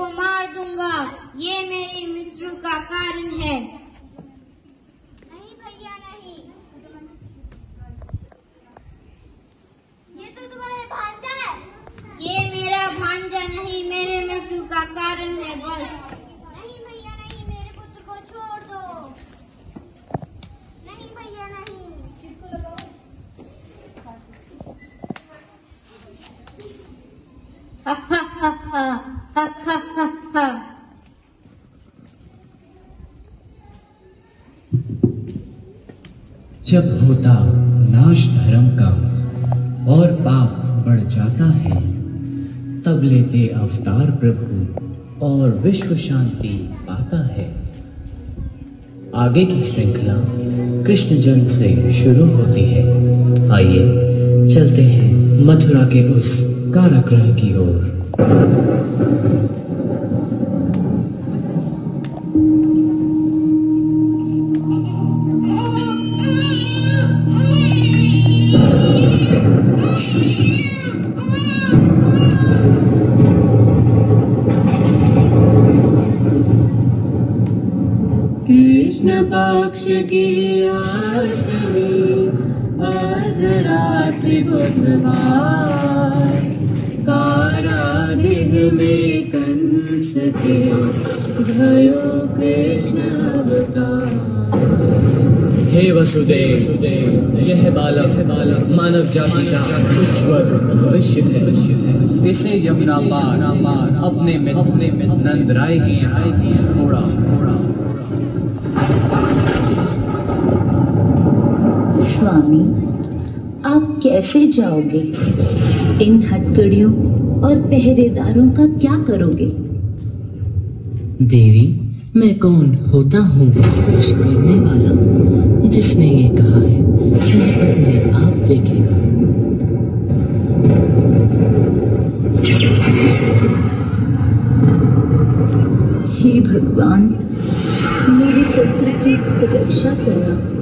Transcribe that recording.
इसको मार दूंगा। ये मेरी मृत्यु का कारण है। नहीं भैया नहीं, ये तो तुम्हारा भांजा है। ये मेरा भांजा नहीं, मेरे मृत्यु का कारण है बस। नहीं भैया नहीं, मेरे पुत्र को छोड़ दो। नहीं भैया नहीं। किसको लगाओ? हा हा हा हा हा हा हा हा। जब होता नाश धर्म का और पाप बढ़ जाता है, तब लेते अवतार प्रभु और विश्व शांति पाता है। आगे की श्रृंखला कृष्ण जन्म से शुरू होती है। आइए चलते हैं मथुरा के उस कारागृह की ओर। कृष्ण पक्ष की अष्टमी अर्धरात्रि बुधवार, कारागृह में कंस के भयो कृष्ण अवतार। हे वसुदेव, यह बालक मानव जाति का उज्ज्वल भविष्य है। इसे यमुना पार अपने मित्र नंद राय की यहाँ छोड़ा। स्वामी, आप कैसे जाओगे? इन हथकड़ियों और पहरेदारों का क्या करोगे? देवी, मैं कौन होता हूँ कुछ करने वाला? जिसने ये कहा है वह अपने आप देखेगा। हे भगवान, मेरे पुत्र की रक्षा करना।